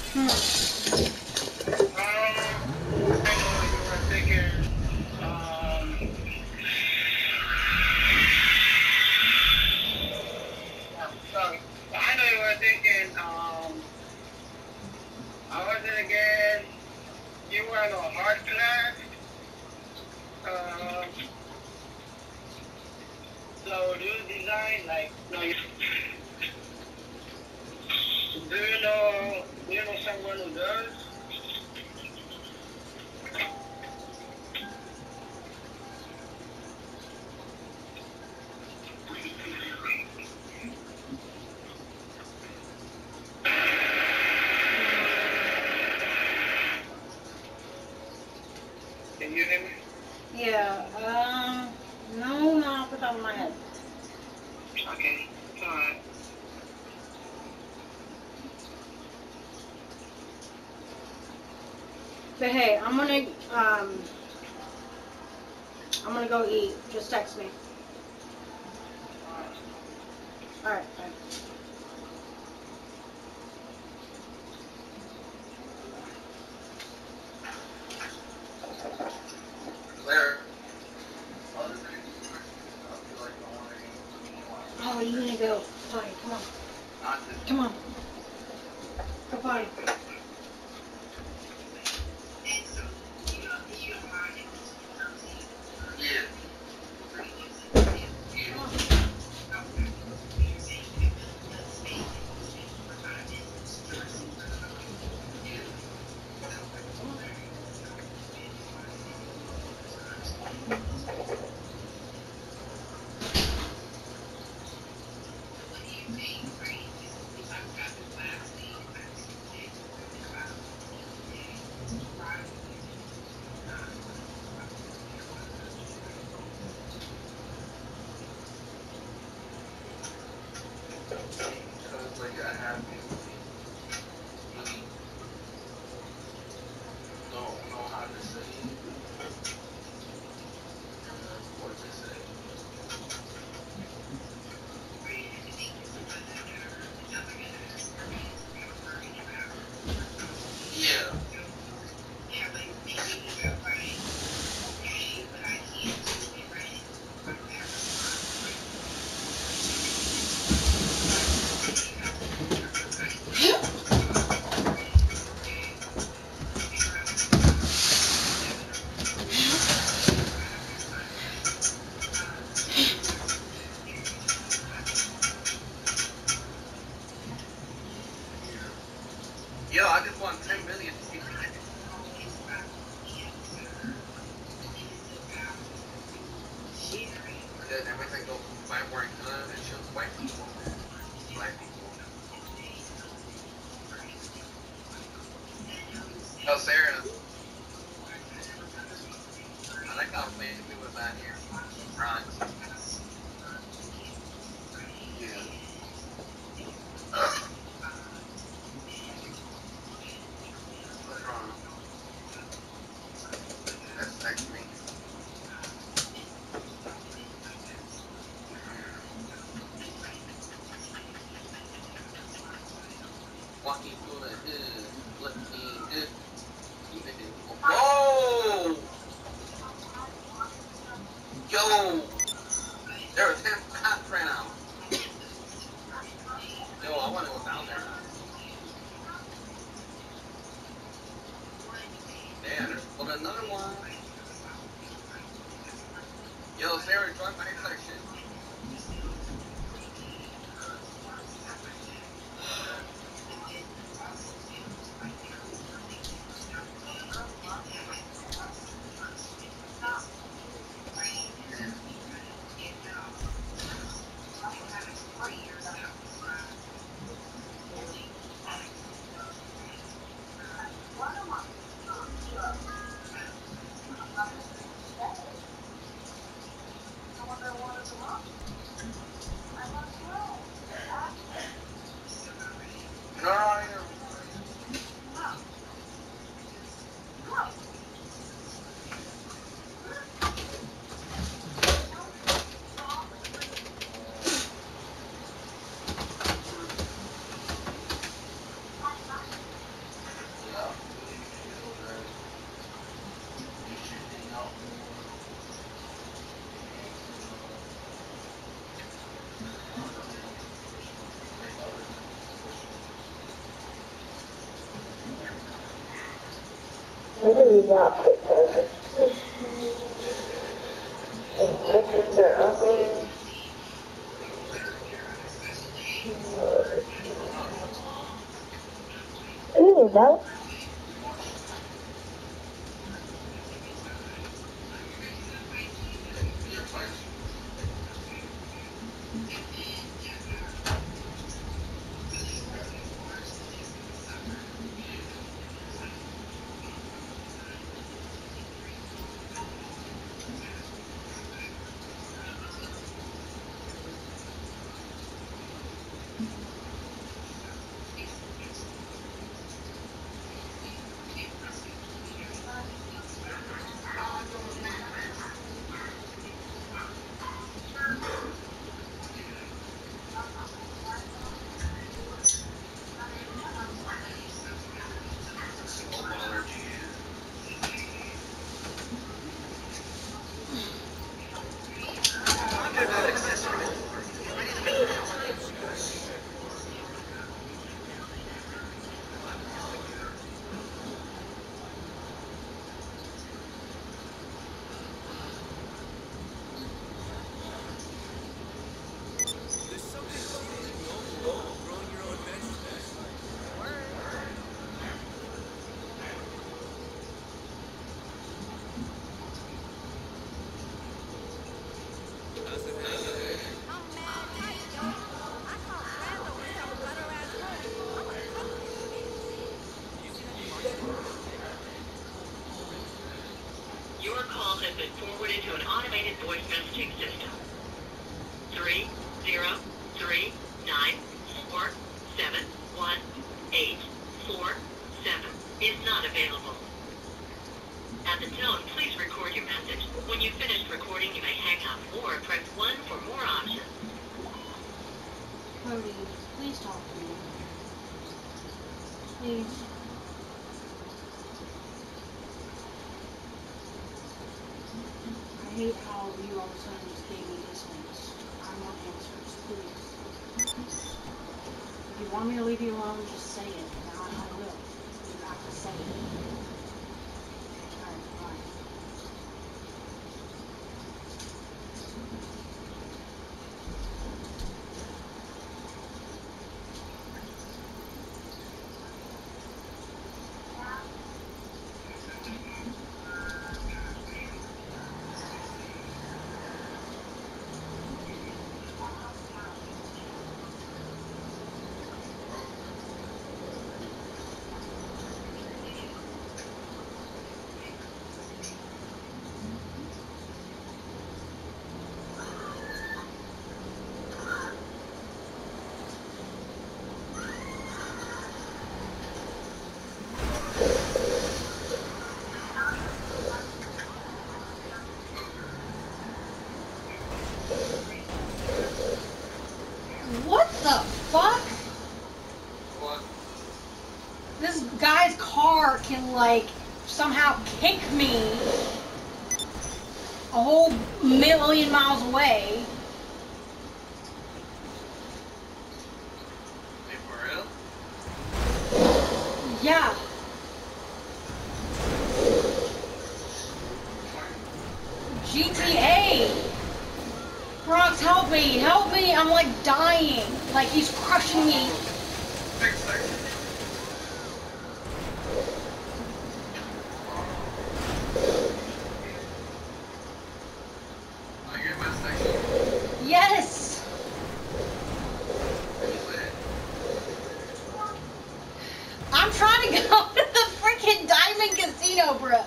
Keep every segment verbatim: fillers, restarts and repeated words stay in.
Hmm. Yeah. Um. No, not off the top of my head. But hey, I'm gonna um. I'm gonna go eat. Just text me. All right. Bye. Oh, you gonna go potty? Come on. Come on. Go potty. Come on. Come on. really not fit purpose. And chickens are ugly. Ooh, no. Your call has been forwarded to an automated voice messaging system. Three zero three nine four seven one eight four seven is not available. At the tone, please record your message. When you've finished recording, you may hang up or press one for more options. Cody, please talk to me. Please. I hate how you all of a sudden just gave me distance. I want answers, please. If you want me to leave you alone, just say it, and I, I will. You have to say it. Alright, fine. What the fuck? What? This guy's car can, like, somehow kick me a whole million miles away. Hey, for real? Yeah. G T A. Bronx, help me, help me, I'm like dying. Like he's crushing me. Six seconds. I get my section. Yes. I'm trying to go to the freaking Diamond Casino, bruh.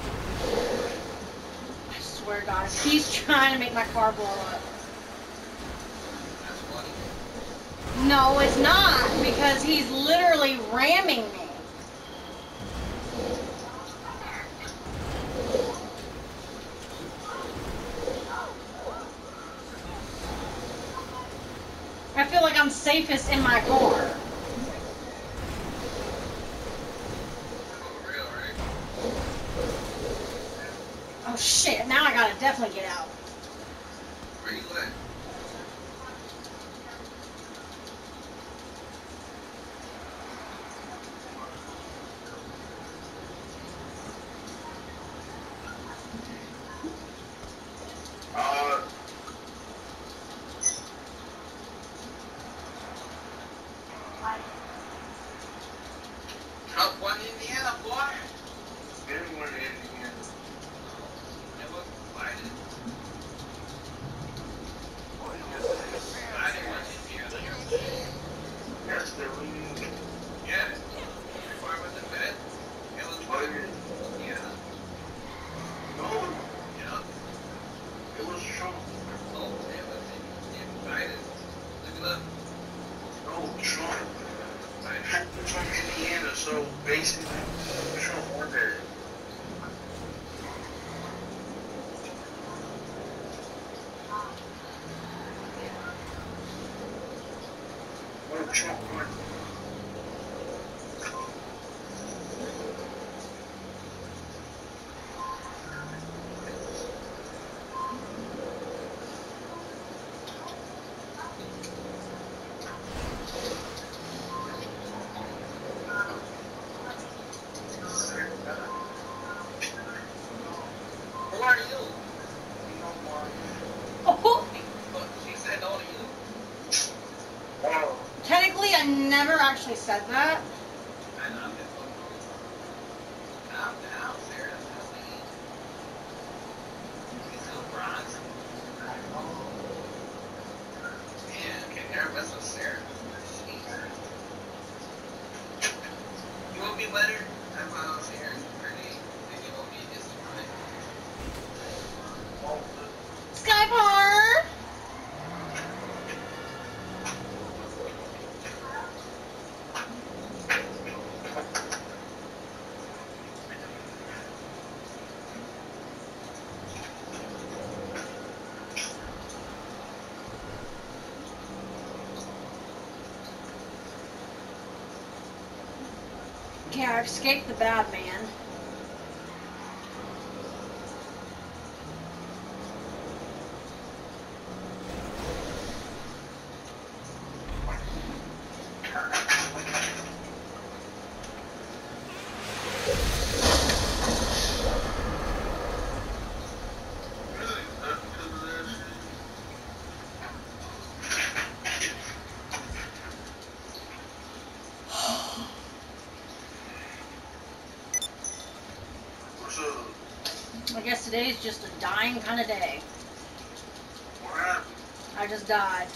I swear to God, he's trying to make my car blow up. That's funny. No, it's not, because he's literally ramming me. I feel like I'm safest in my car. For real, right? Oh shit, now I gotta definitely get out. Where you at? Up one Indiana, boy. Everyone in Indiana. It was divided. Divided was Indiana. Yes, there was. Yeah. Why was it bad? It was divided. Yeah. No. Yeah. It was Trump. Oh, it was divided. Look it up. No, Trump. Trump was from Indiana, so basically, Trump won there. No, Trump won. Who are you? No more. Oh, But she said all of you. Oh. technically, I never actually said that. I know, I'm just fucking. Calm down, Sarah. That's me. You still bronze. Man, okay, never mess with Sarah. Jeez. You won't be better? I'm out here. Pretty. Then you won't be disappointed. Oh, Skypar! Yeah, I've escaped the bad man. really? Not because of that shit? What's up? I guess today's just a dying kind of day. What happened? I just died.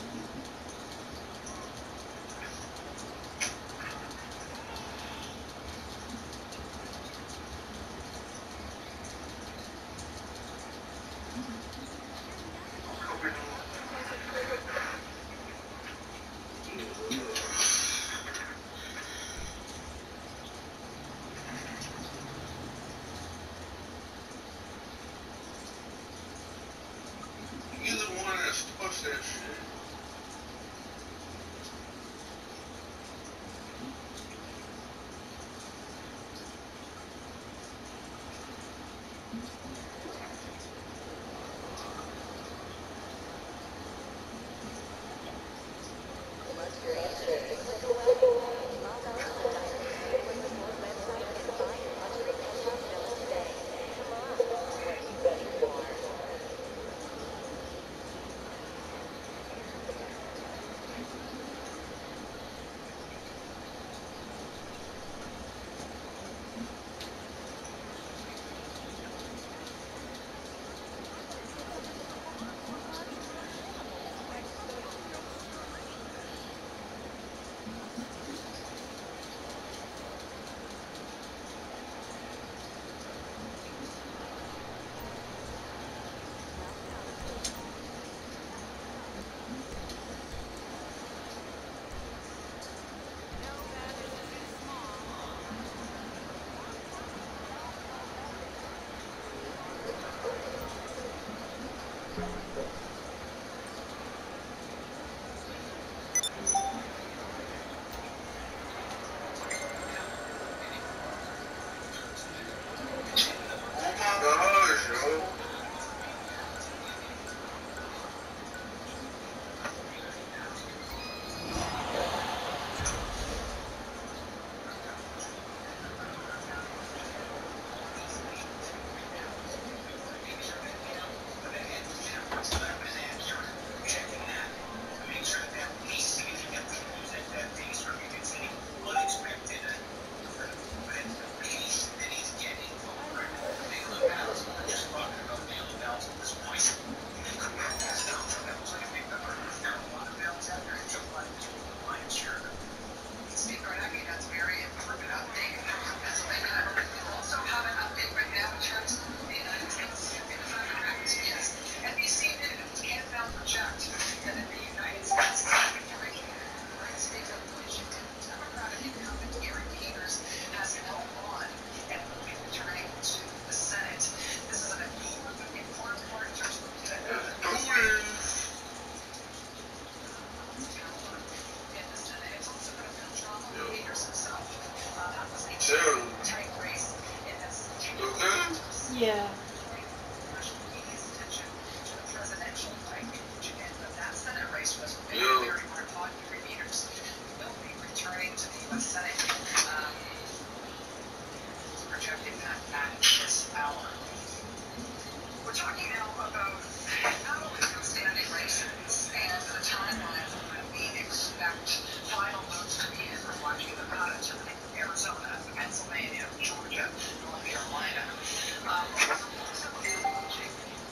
You the one that starts that shit. Yeah. You. Projecting that at this hour. We're talking now about not only outstanding races and the timeline for when we expect final votes to be in. We're watching Nevada tonight, Arizona, Pennsylvania, Georgia, North Carolina. Um, we're also watching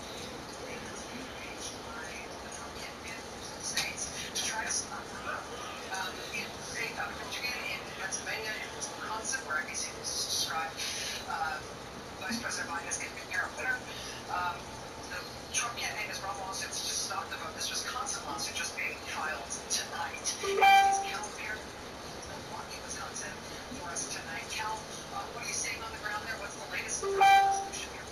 states to try to stop the vote. Um, in the state of Michigan, in Pennsylvania, in Wisconsin, where N B C News has described uh, Vice President Biden as giving a winner. Um, the Trump campaign has brought lawsuits to stop the vote. This Wisconsin lawsuit just being filed tonight. This is Cal Perry, Milwaukee, Wisconsin, for us tonight. Cal, uh, what are you seeing on the ground there? What's the latest resolution here?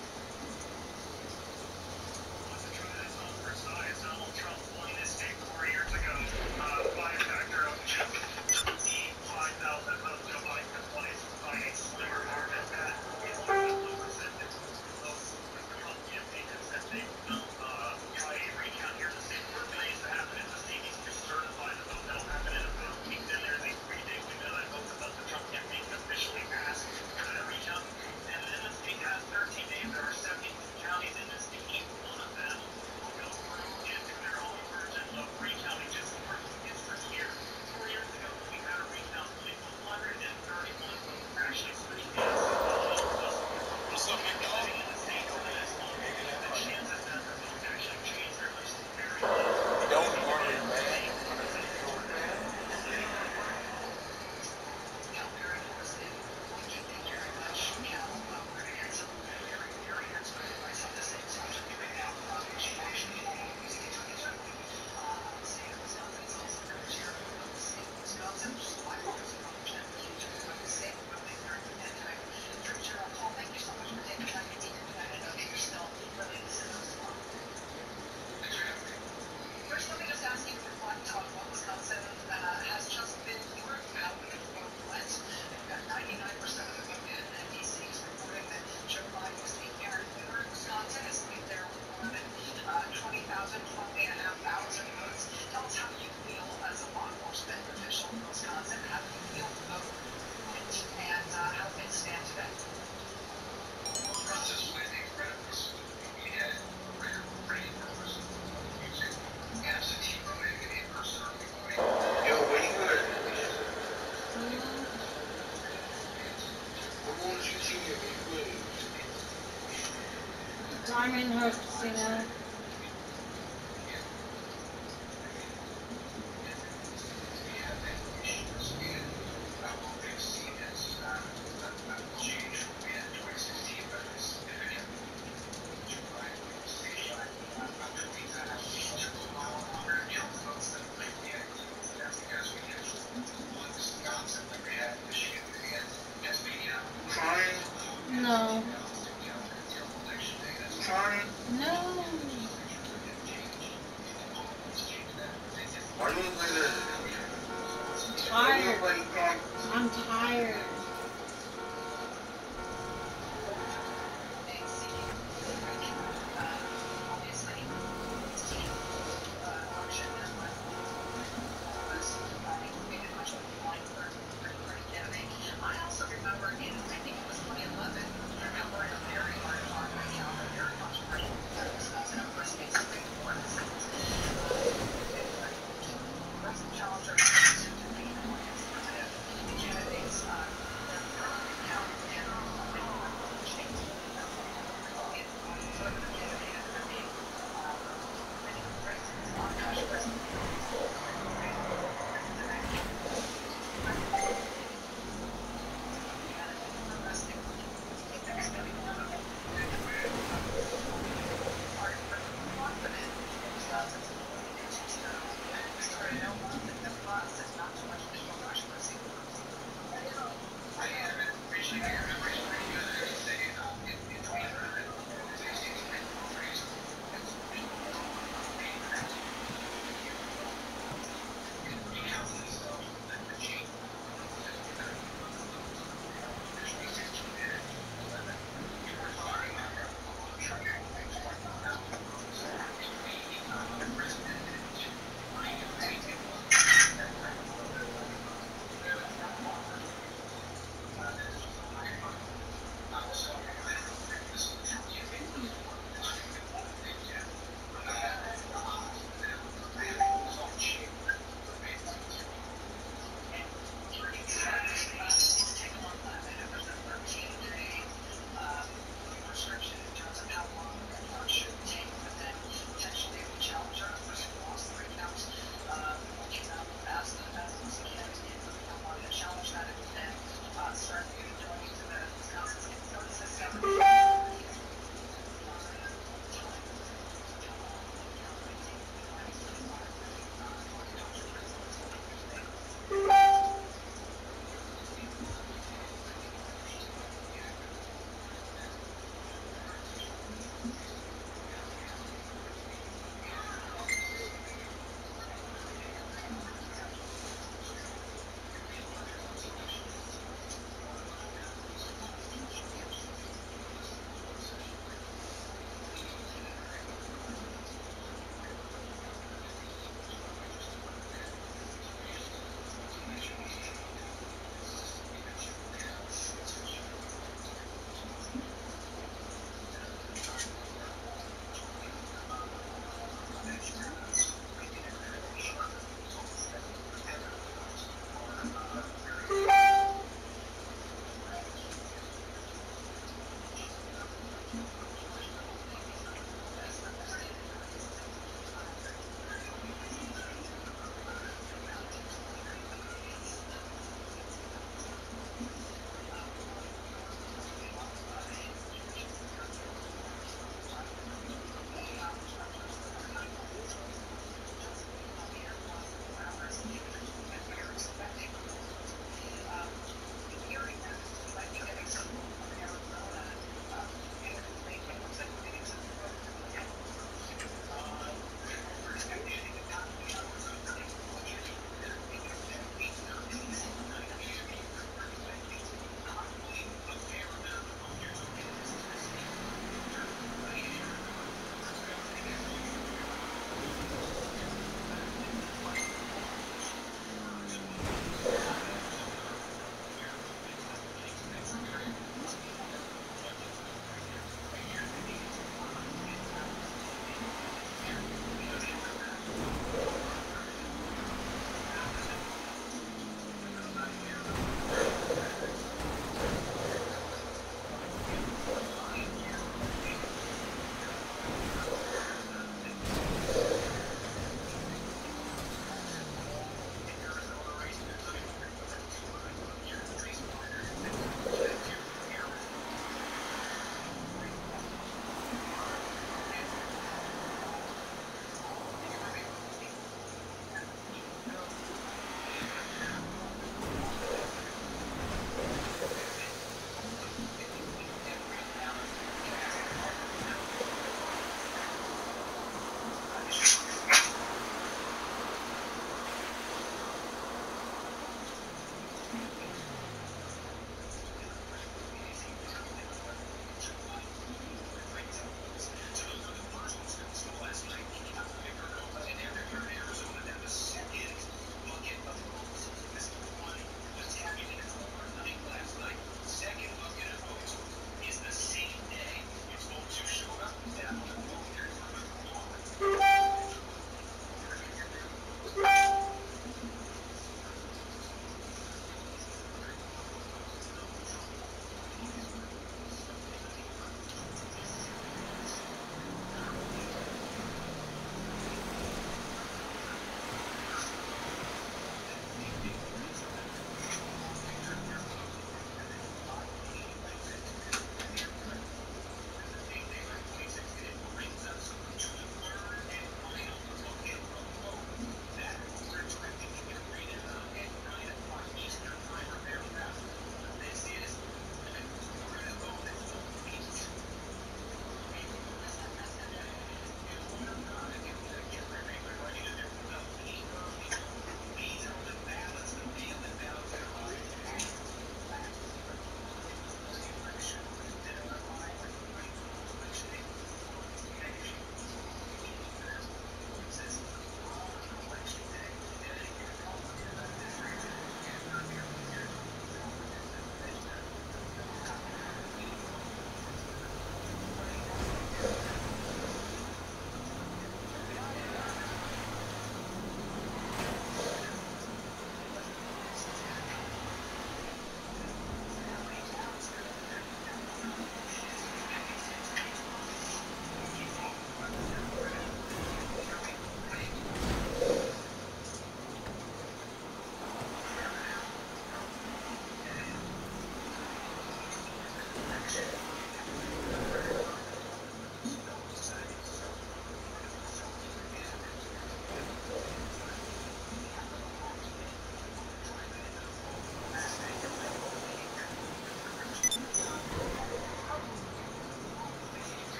To try to tell precise, Donald Trump won this state four years ago uh, by a factor of twenty-five thousand votes. Joe Biden has won it by a slimmer margin. That is the percentage of the Trump campaign has said they will uh, try a recount here in the state. First thing that needs to happen is the state needs to certify the vote. That'll happen in about a week. Then there's a three-day window that opens up the Trump campaign can officially ask for that recount. And then the state has thirteen days. There are seventy-two counties in this state. Each one of them will go through and do their own version of recounting. Just for instance here, four years ago when we had a recount, only one hundred thirty-one votes actually switched hands. What's up, man? Living in the state over this long, the chances that the votes actually change their list is very low. Don't worry, man. Cal Perry, thank you very much. Cal, uh, we're going to get some very, very expert advice on this thing. So I'm just giving out uh, information using it to get to uh, the state of Wisconsin. It's also very chair of the state of Wisconsin, which is why we're going to represent the state of the pandemic. Attorney General Paul, thank you so much for taking time to be here tonight. I know that you're still really listening to us a lot. First, let me just ask you to reflect on what Wisconsin uh, has just been through, how the vote went. We've got ninety-nine percent of the vote in, and D C is reporting that Joe Biden was the apparent winner in Wisconsin. As we there with more than uh, twenty thousand, twenty and a half thousand votes. Tell us how you feel as a law enforcement official in Wisconsin. How do you feel the vote went, and uh, how things stand today? Process was incredible. We had a rare brain purpose using absentee voting and in-person early voting. Yo, where you at? We're going to G T A. Where you at? Diamond Hook Casino. Trying, No. trying. No. Why do you look like that? Why do you Tired. look like that? I'm tired. I also remember in, I think it was twenty eleven, I remember a very hard fought recount, a very controversial recount in Wisconsin, of course, made Supreme Court decisions. President challenger to the conservative candidates, uh, their current recount and changed the conservative candidate and being uh, many races on controversy. I am appreciating everybody.